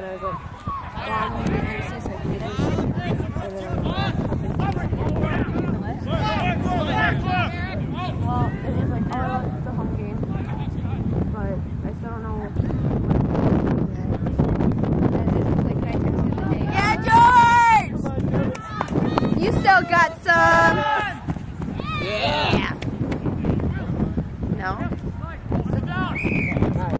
there's like one versus like midget. Well, it is like it's a home game, but I still don't know. Yeah, George! You still got some.